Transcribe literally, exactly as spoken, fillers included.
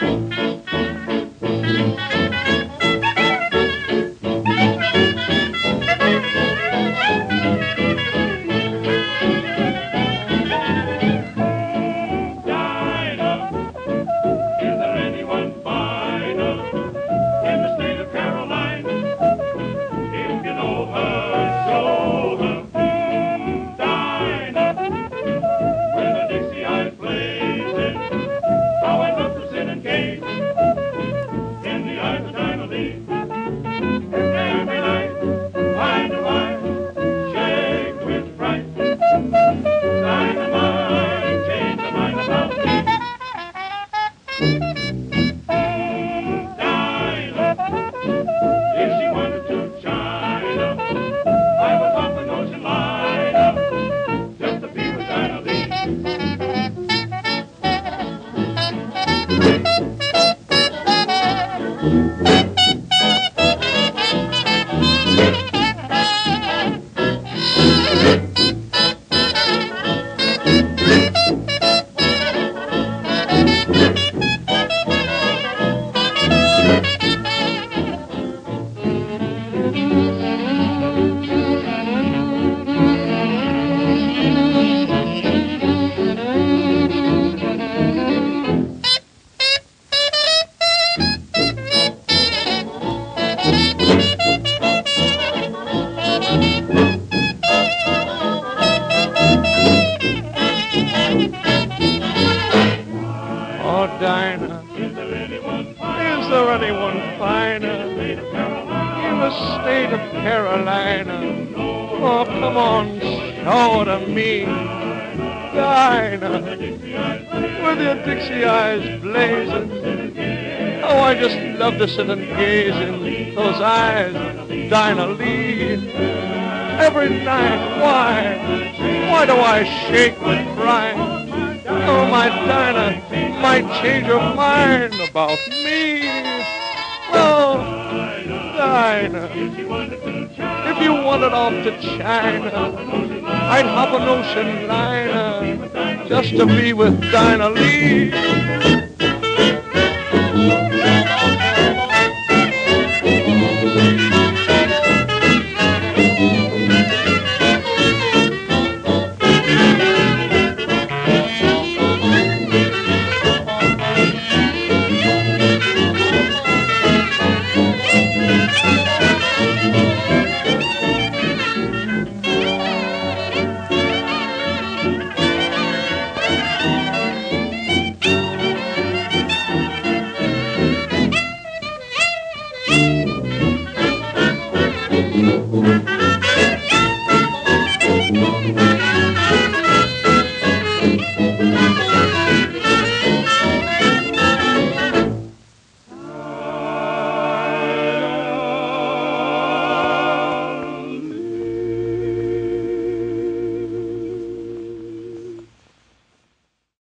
Dinah, is there anyone finer? Is there anyone finer in the state of Carolina? Oh, come on, show it to me, Dinah, with your Dixie eyes blazing. Oh, I just love to sit and gaze in those eyes of Dinah Lee. Every night, why, why do I shake with pride? Oh, my Dinah might change your mind about me. Oh, Dinah, if you wanted off to China, I'd hop an ocean liner just to be with Dinah Lee. Thank you.